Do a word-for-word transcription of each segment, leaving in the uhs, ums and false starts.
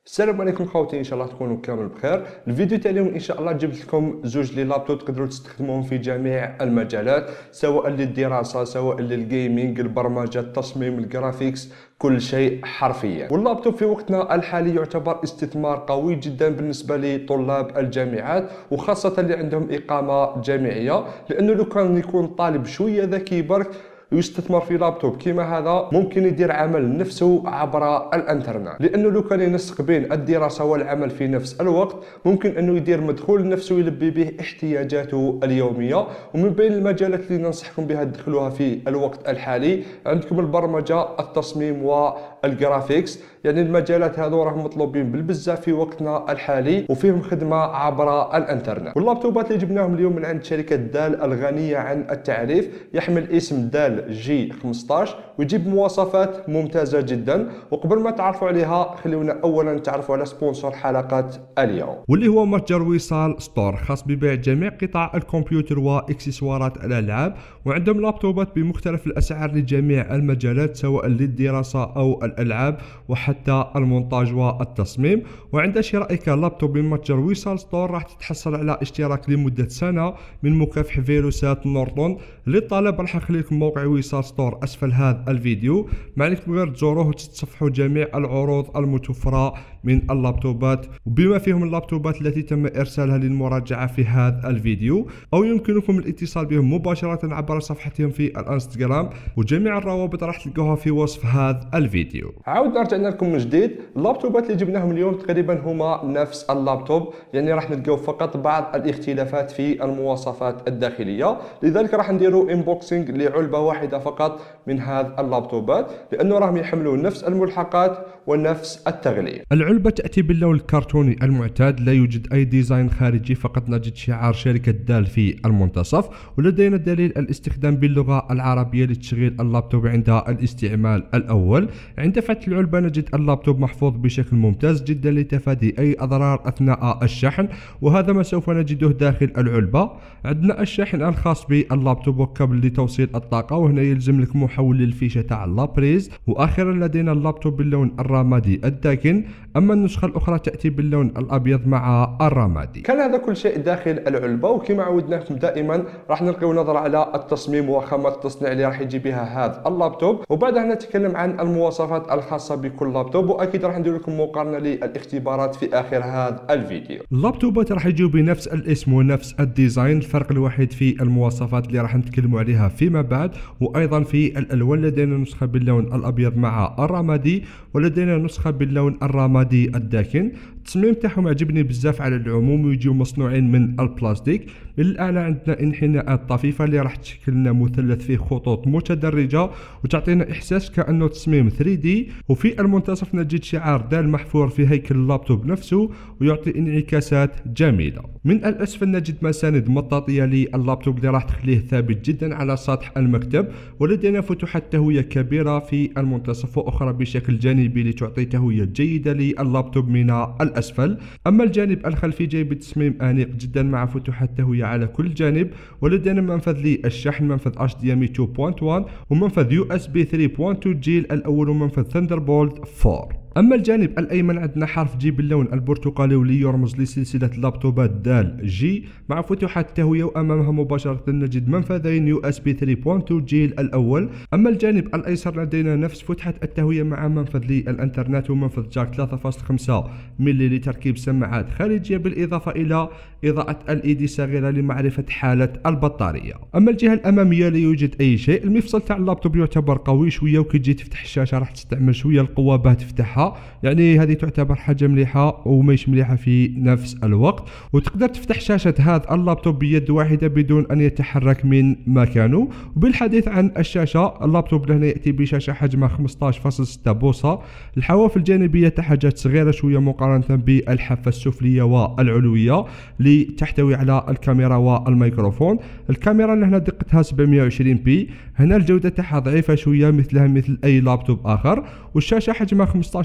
السلام عليكم خوتي، ان شاء الله تكونوا كامل بخير. الفيديو تاع اليوم ان شاء الله جبت لكم زوج لي لابتوب تقدروا تستخدموهم في جميع المجالات، سواء للدراسه سواء للجيمنج، البرمجه، التصميم، الجرافيكس، كل شيء حرفيا. واللابتوب في وقتنا الحالي يعتبر استثمار قوي جدا بالنسبه لطلاب الجامعات، وخاصه اللي عندهم اقامه جامعيه، لانه لو كان يكون طالب شويه ذكي برك ويستثمر في لابتوب كيما هذا ممكن يدير عمل نفسه عبر الانترنت، لانه لو كان ينسق بين الدراسه والعمل في نفس الوقت ممكن انه يدير مدخول نفسه يلبي به احتياجاته اليوميه. ومن بين المجالات اللي ننصحكم بها تدخلوها في الوقت الحالي عندكم البرمجه، التصميم والجرافيكس، يعني المجالات هذو راهم مطلوبين بالبزاف في وقتنا الحالي وفيهم خدمه عبر الانترنت. واللابتوبات اللي جبناهم اليوم من عند شركه دال الغنيه عن التعريف يحمل اسم دال جي خمسطاش ويجيب مواصفات ممتازه جدا. وقبل ما تعرفوا عليها خلونا اولا نتعرفوا على سبونسور حلقه اليوم، واللي هو متجر وصال ستور، خاص ببيع جميع قطع الكمبيوتر واكسسوارات الالعاب، وعندهم لابتوبات بمختلف الاسعار لجميع المجالات سواء للدراسه او الالعاب وحتى المونتاج والتصميم. وعند شرائك لابتوب من متجر وصال ستور راح تتحصل على اشتراك لمده سنه من مكافحه فيروسات نورتون. للطلب راح نخلي لكم موقع وصال ستور اسفل هذا الفيديو، ما عليكم غير تزوروه وتتصفحوا جميع العروض المتوفره من اللابتوبات وبما فيهم اللابتوبات التي تم ارسالها للمراجعه في هذا الفيديو، او يمكنكم الاتصال بهم مباشره عبر صفحتهم في الانستغرام، وجميع الروابط راح تلقوها في وصف هذا الفيديو. عاود رجعنا لكم من جديد. اللابتوبات اللي جبناهم اليوم تقريبا هما نفس اللابتوب، يعني راح نلقاو فقط بعض الاختلافات في المواصفات الداخليه، لذلك راح نديروا انبوكسينج لعلبه واحده فقط من هذه اللابتوبات، لانه راهم يحملون نفس الملحقات ونفس التغليف. العلبه تاتي باللون الكرتوني المعتاد، لا يوجد اي ديزاين خارجي، فقط نجد شعار شركه دال في المنتصف، ولدينا دليل الاستخدام باللغه العربيه لتشغيل اللابتوب عند الاستعمال الاول. عند فتح العلبه نجد اللابتوب محفوظ بشكل ممتاز جدا لتفادي اي اضرار اثناء الشحن، وهذا ما سوف نجده داخل العلبه. عندنا الشاحن الخاص باللابتوب وكابل لتوصيل الطاقه، وهنا يلزم لك محول للفيشه تاع لابريز. واخيرا لدينا اللابتوب باللون الرمادي الداكن، اما النسخه الاخرى تاتي باللون الابيض مع الرمادي. كان هذا كل شيء داخل العلبه، وكما عودناكم دائما راح نلقيو نظره على التصميم وخامه التصنيع اللي راح يجي بها هذا اللابتوب، وبعدها نتكلم عن المواصفات الخاصه بكل لابتوب، واكيد راح ندير لكم مقارنه للاختبارات في اخر هذا الفيديو. اللابتوبات راح يجوا بنفس الاسم ونفس الديزاين، الفرق الوحيد في المواصفات اللي راح نتكلموا عليها فيما بعد، وايضا في الالوان لدينا نسخه باللون الابيض مع الرمادي، ولدينا نسخه باللون الرمادي الداكن. التصميم تاعهم عجبني بزاف على العموم، ويجيو مصنوعين من البلاستيك. من الاعلى عندنا انحناءات طفيفه اللي راح تشكل لنا مثلث فيه خطوط متدرجه وتعطينا احساس كانه تصميم ثري دي. وفي المنتصف نجد شعار دال محفور في هيكل اللابتوب نفسه ويعطي انعكاسات جميله. من الاسفل نجد مساند مطاطيه لللابتوب اللي راح تخليه ثابت جدا على سطح المكتب، ولدينا فتحات تهويه كبيره في المنتصف واخرى بشكل جانبي لتعطي تهويه جيده لللابتوب من الاسفل. اما الجانب الخلفي جاي بتصميم انيق جدا مع فتحات تهويه على كل جانب، ولدينا منفذ للشحن، منفذ اتش دي ام اي اثنين نقطة واحد ومنفذ يو اس بي ثلاثة نقطة اثنين جيل الاول ومنفذ ثاندربولت أربعة. اما الجانب الايمن عندنا حرف جي باللون البرتقالي واللي يرمز لسلسله لابتوبات دال جي مع فتحات التهويه، وامامها مباشره نجد منفذين يو اس بي ثلاثة نقطة اثنين جيل الاول. اما الجانب الايسر لدينا نفس فتحه التهويه مع منفذ للانترنت ومنفذ جاك ثلاثة فاصلة خمسة ملي لتركيب سماعات خارجيه، بالاضافه الى اضاءه ال اي دي صغيره لمعرفه حاله البطاريه. اما الجهه الاماميه لا يوجد اي شيء. المفصل تاع اللابتوب يعتبر قوي شويه، وكي تجي تفتح الشاشه راح تستعمل شويه القوه باه تفتحها، يعني هذه تعتبر حاجه مليحه وماهيش مليحه في نفس الوقت. وتقدر تفتح شاشه هذا اللابتوب بيد واحده بدون ان يتحرك من مكانه. وبالحديث عن الشاشه، اللابتوب لهنا ياتي بشاشه حجمها خمسطاش فاصلة ستة بوصه. الحواف الجانبيه تاع حاجات صغيره شويه مقارنه بالحافه السفليه والعلويه اللي تحتوي على الكاميرا والميكروفون. الكاميرا لهنا دقتها سبعمية وعشرين بي، هنا الجوده تاعها ضعيفه شويه مثلها مثل اي لابتوب اخر. والشاشه حجمها خمسطاش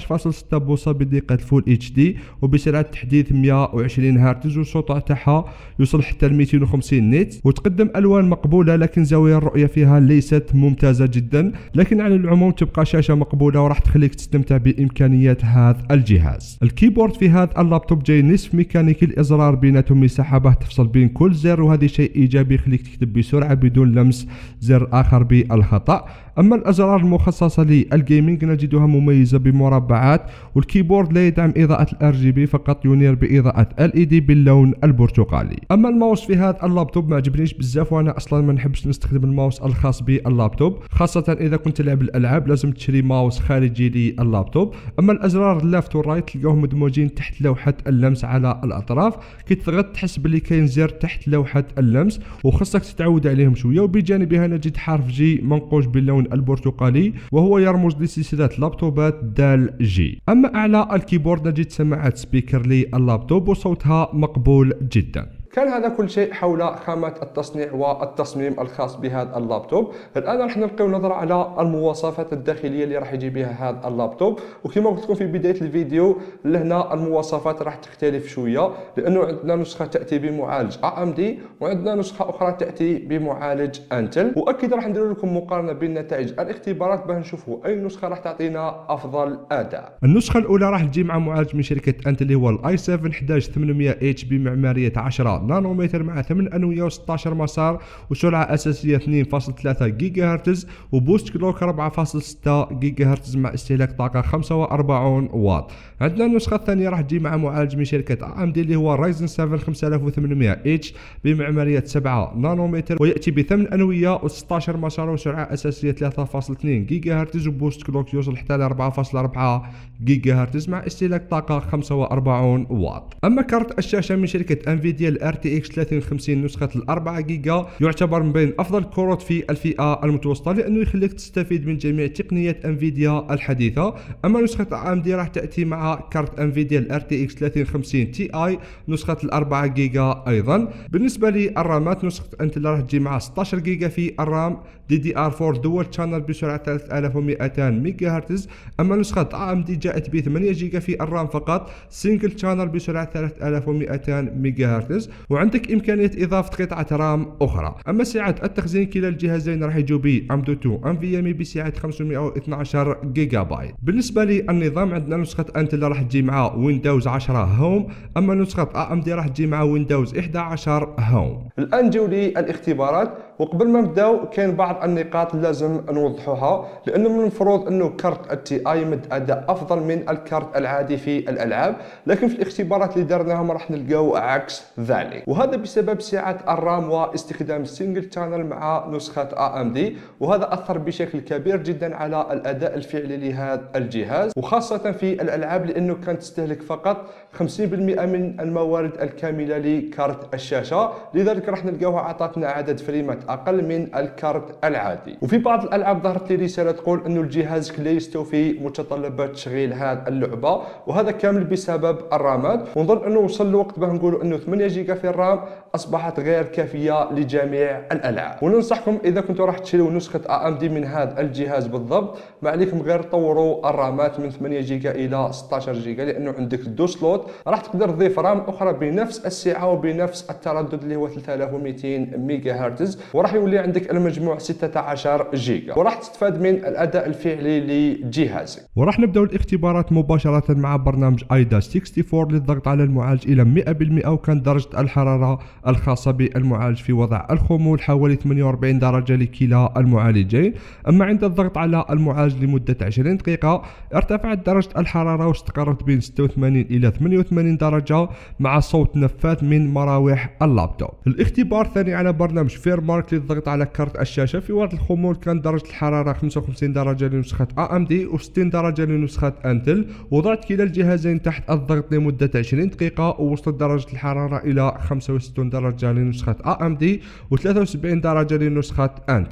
ستطاش فاصلة ستة بوصة بدقة فول اتش دي وبسرعة تحديث مئة وعشرين هرتز، والسطوع تاعها يوصل حتى ل مئتين وخمسين نيت، وتقدم الوان مقبولة لكن زاوية الرؤية فيها ليست ممتازة جدا، لكن على العموم تبقى شاشة مقبولة وراح تخليك تستمتع بامكانيات هذا الجهاز. الكيبورد في هذا اللابتوب جاي نصف ميكانيكي، الازرار بيناتهم مساحة باه تفصل بين كل زر، وهذا شيء ايجابي يخليك تكتب بسرعة بدون لمس زر اخر بالخطأ. اما الازرار المخصصة للجيمنج نجدها مميزة بمربعات، والكيبورد لا يدعم اضاءة الار جي بي، فقط ينير باضاءة ال اي دي باللون البرتقالي. اما الماوس في هذا اللابتوب ما عجبنيش بزاف، وانا اصلا ما نحبش نستخدم الماوس الخاص باللابتوب، خاصة اذا كنت تلعب الالعاب لازم تشري ماوس خارجي لللابتوب. اما الازرار اللافت والرايت تلقاهم مدموجين تحت لوحة اللمس على الاطراف، كي تضغط تحس بلي كاين زر تحت لوحة اللمس وخصك تتعود عليهم شوية. وبجانبها نجد حرف جي منقوش باللون البرتقالي وهو يرمز لسلسلة لابتوبات دال جي. اما اعلى الكيبورد نجد سماعات سبيكر لللابتوب وصوتها مقبول جدا. كان هذا كل شيء حول خامة التصنيع والتصميم الخاص بهذا اللابتوب. الآن راح نلقيو نظرة على المواصفات الداخلية اللي راح يجي بها هذا اللابتوب، وكما قلت لكم في بداية الفيديو لهنا المواصفات راح تختلف شوية، لأنه عندنا نسخة تأتي بمعالج إيه إم دي وعندنا نسخة أخرى تأتي بمعالج انتل، وأكيد راح ندير لكم مقارنة بين نتائج الاختبارات باه نشوفوا أي نسخة راح تعطينا أفضل أداء. النسخة الأولى راح تجي مع معالج من شركة انتل اللي هو الاي سبعة واحد واحد ثمانمئة اتش بمعمارية عشرة نانومتر مع ثمانية انوية وستة عشر مسار وسرعه اساسيه اثنين فاصلة ثلاثة جيجا هرتز وبوست كلوك أربعة فاصلة ستة جيجا هرتز مع استهلاك طاقه خمسة وأربعين واط. عندنا النسخه الثانيه راح تجي مع معالج من شركه إيه إم دي اللي هو رايزن سبعة خمسة آلاف وثمانمئة اتش بمعماريه سبعة نانومتر، وياتي بثمانية انويه و16 مسار وسرعه اساسيه ثلاثة فاصلة اثنين جيجا هرتز وبوست كلوك يوصل حتى ل أربعة فاصلة أربعة جيجا هرتز مع استهلاك طاقه خمسة وأربعين واط. اما كارت الشاشه من شركه انفيديا الار تي اكس ثلاثين خمسين نسخة الأربعة جيجا يعتبر من بين أفضل الكروت في الفئة المتوسطة، لأنه يخليك تستفيد من جميع تقنيات انفيديا الحديثة. أما نسخة إيه إم دي راح تأتي مع كارت انفيديا الار تي اكس ثلاثين خمسين تي اي نسخة الأربعة جيجا أيضا. بالنسبة للرامات نسخة انتل راح تجي مع ستة عشر جيجا في الرام دي دي ار أربعة دول شانل بسرعة ثلاثة آلاف ومئتين ميجا هرتز. أما نسخة إيه إم دي جاءت ب ثمانية جيجا في الرام فقط سنجل شانل بسرعة ثلاثة آلاف ومئتين ميجا هرتز، وعندك إمكانية إضافة قطعة رام أخرى. أما سعة التخزين كلا الجهازين راح يجوا ب إم دوت اثنين انفيامي بسعة خمسمئة واثني عشر جيجا بايت. بالنسبة للنظام عندنا نسخة انتل راح تجي مع ويندوز عشرة هوم، أما نسخة إيه إم دي راح تجي مع ويندوز أحد عشر هوم. الآن نجيو للاختبارات، وقبل ما نبداو كاين بعض النقاط لازم نوضحوها، لأنه من المفروض أنه كارت التي اي يمد أداء أفضل من الكارت العادي في الألعاب، لكن في الاختبارات اللي درناهم راح نلقاو عكس ذلك، وهذا بسبب سعة الرام واستخدام السنجل شانل مع نسخة إيه إم دي، وهذا أثر بشكل كبير جدا على الأداء الفعلي لهذا الجهاز، وخاصة في الألعاب لأنه كانت تستهلك فقط خمسين بالمئة من الموارد الكاملة لكارت الشاشة، لذلك راح نلقاوها أعطتنا عدد فريمات أقل من الكارت العادي. وفي بعض الألعاب ظهرت لي رسالة تقول أنه الجهاز لا يستوفي متطلبات تشغيل هذه اللعبة، وهذا كامل بسبب الرامات، ونظن أنه وصل الوقت باه نقولوا أنه ثمانية جيجا في الرام أصبحت غير كافية لجميع الألعاب. وننصحكم إذا كنتوا راح تشتروا نسخة إيه إم دي من هذا الجهاز بالضبط، ما عليكم غير طوروا الرامات من ثمانية جيجا إلى ستة عشر جيجا، لأنه عندك دو سلوت راح تقدر تضيف رام أخرى بنفس السعة وبنفس التردد اللي هو ثلاثة آلاف ومئتين ميجا هرتز، وراح يولي عندك المجموع ستة عشر جيجا، وراح تستفاد من الأداء الفعلي لجهازك. وراح نبدأ الاختبارات مباشرة مع برنامج ايدا أربعة وستين للضغط على المعالج إلى مئة بالمئة، وكان درجة الحرارة الخاصة بالمعالج في وضع الخمول حوالي ثمانية وأربعين درجة لكلا المعالجين. أما عند الضغط على المعالج لمدة عشرين دقيقة ارتفعت درجة الحرارة واستقرت بين ستة وثمانين إلى ثمانية وثمانين درجة مع صوت نفاث من مراوح اللابتوب. الاختبار الثاني على برنامج فيرمارك للضغط على كارت الشاشة في وضع الخمول كان درجة الحرارة خمسة وخمسين درجة لنسخة إيه إم دي و60 درجة لنسخة انتل، وضعت كلا الجهازين تحت الضغط لمدة عشرين دقيقة ووصلت درجة الحرارة إلى خمسة وستين درجة لنسخة إيه إم دي و73 درجة لنسخة انتل.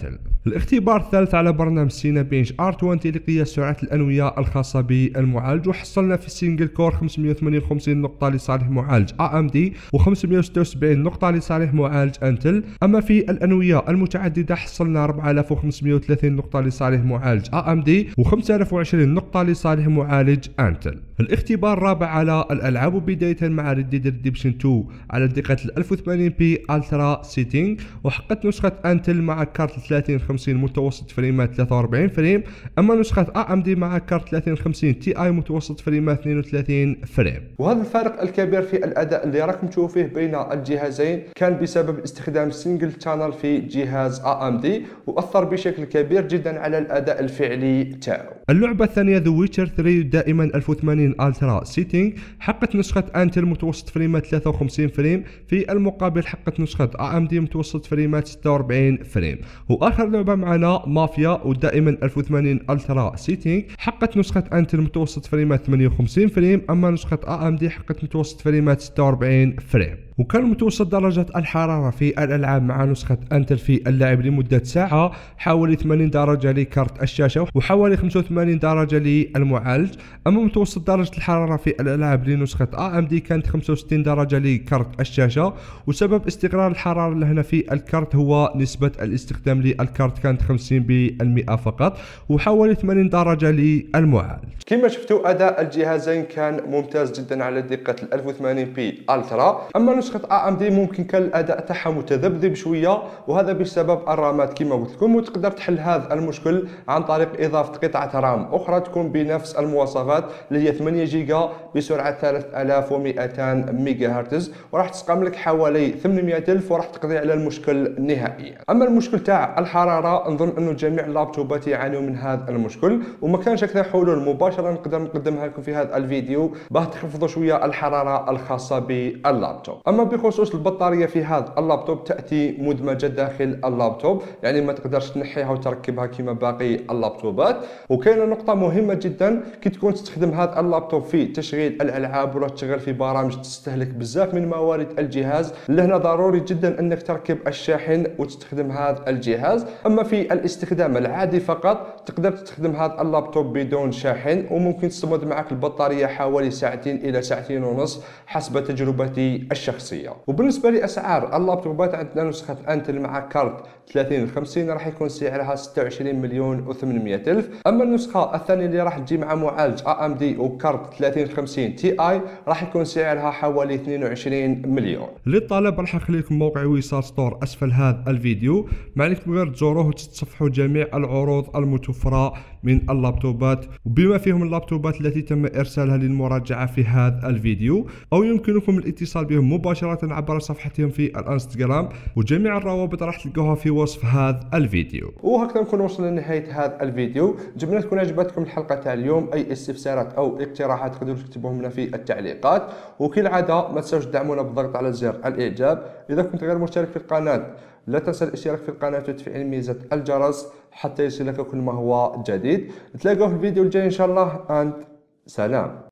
الاختبار الثالث على برنامج سينابينش ار عشرين لقياس سرعة الأنوية الخاصة بالمعالج، وحصلنا في السنجل كور خمسمائة وثمانية وخمسين نقطة لصالح معالج اي ام دي و576 نقطة لصالح معالج انتل. اما في الأنوية المتعددة حصلنا أربعة آلاف وخمسمائة وثلاثين نقطة لصالح معالج اي ام دي و5020 نقطة لصالح معالج انتل. الاختبار الرابع على الألعاب، وبداية مع ريد ديد ريديمشن اثنين على دقة ألف وثمانين بي الترا سيتينج، وحققت نسخة انتل مع كارت ثلاثين خمسين متوسط فريمات ثلاثة وأربعين فريم، اما نسخة اي ام دي مع كارت ثلاثين خمسين تي اي متوسط فريمات اثنين وثلاثين فريم. وهذا الفارق الكبير في الاداء اللي راكم تشوفوا فيه بين الجهازين كان بسبب استخدام سنجل شانل في جهاز اي ام دي، واثر بشكل كبير جدا على الاداء الفعلي تاعو. اللعبة الثانية ذا ويتشر ثلاثة دائما ألف وثمانين الترا سيتينج، حققت نسخة انتل متوسط فريمات ثلاثة وخمسين فريم، في المقابل حققت نسخة اي ام دي متوسط فريمات ستة وأربعين فريم. واخر لعبة معنا مافيا ودائما ألف وثمانين الترا سيتينج، حققت نسخة انتل متوسط فريمات ثمانية وخمسين فريم، اما نسخة اي ام دي حققت متوسط فريمات ستة وأربعين فريم. وكان متوسط درجة الحرارة في الألعاب مع نسخة أنتل في اللعب لمدة ساعة حوالي ثمانين درجة لكارت الشاشة وحوالي خمسة وثمانين درجة للمعالج، أما متوسط درجة الحرارة في الألعاب لنسخة اي ام دي كانت خمسة وستين درجة لكارت الشاشة، وسبب استقرار الحرارة لهنا في الكارت هو نسبة الاستخدام للكارت كانت خمسين بالمئة فقط، وحوالي ثمانين درجة للمعالج. كما شفتوا أداء الجهازين كان ممتاز جدا على دقة ألف وثمانين بي الترا، أما نسخة اي ام دي ممكن كان الاداء تاعها متذبذب شويه، وهذا بسبب الرامات كما قلت لكم، وتقدر تحل هذا المشكل عن طريق اضافه قطعه رام اخرى تكون بنفس المواصفات اللي هي ثمانية جيجا بسرعه ثلاثة آلاف ومئتين ميجا هرتز، وراح تسقم لك حوالي ثمانمائة ألف وراح تقضي على المشكل نهائيا. اما المشكل تاع الحراره نظن انه جميع اللابتوبات يعانوا من هذا المشكل، وما كانش اكثر حلول مباشره نقدر نقدمها لكم في هذا الفيديو باه تخفضوا شويه الحراره الخاصه باللابتوب. اما بخصوص البطاريه في هذا اللابتوب تاتي مدمجه داخل اللابتوب، يعني ما تقدرش تنحيها وتركبها كما باقي اللابتوبات. وكاينه نقطه مهمه جدا كي تكون تستخدم هذا اللابتوب في تشغيل الالعاب ولا تشغل في برامج تستهلك بزاف من موارد الجهاز، لهنا ضروري جدا انك تركب الشاحن وتستخدم هذا الجهاز. اما في الاستخدام العادي فقط تقدر تستخدم هذا اللابتوب بدون شاحن، وممكن تستمر معك البطاريه حوالي ساعتين الى ساعتين ونص حسب تجربتي الشخصيه. وبالنسبه لاسعار اللابتوبات عندنا نسخه انتل مع كارت ثلاثين خمسين راح يكون سعرها ستة وعشرين مليون وثمانمائة الف، اما النسخه الثانيه اللي راح تجي مع معالج اي ام دي وكارت ثلاثين خمسين تي اي راح يكون سعرها حوالي اثنين وعشرين مليون. للطلب راح نخلي لكم موقع ويسار ستور اسفل هذا الفيديو، ما عليكم غير تزوروه وتتصفحوا جميع العروض المتوفره من اللابتوبات وبما فيهم اللابتوبات التي تم ارسالها للمراجعه في هذا الفيديو، او يمكنكم الاتصال بهم مباشره عبر صفحتهم في الانستغرام، وجميع الروابط راح تلقوها في وصف هذا الفيديو. وهكذا نكون وصلنا لنهايه هذا الفيديو. نتمنى تكون عجبتكم الحلقه تاع اليوم. اي استفسارات او اقتراحات تقدروا تكتبوهم لنا في التعليقات، وكالعاده ما تنساوش تدعمونا بالضغط على زر الاعجاب. اذا كنت غير مشترك في القناه لا تنسى الاشتراك في القناه وتفعيل ميزه الجرس حتى يصلك كل ما هو جديد. نتلاقاو في الفيديو الجاي ان شاء الله. and سلام.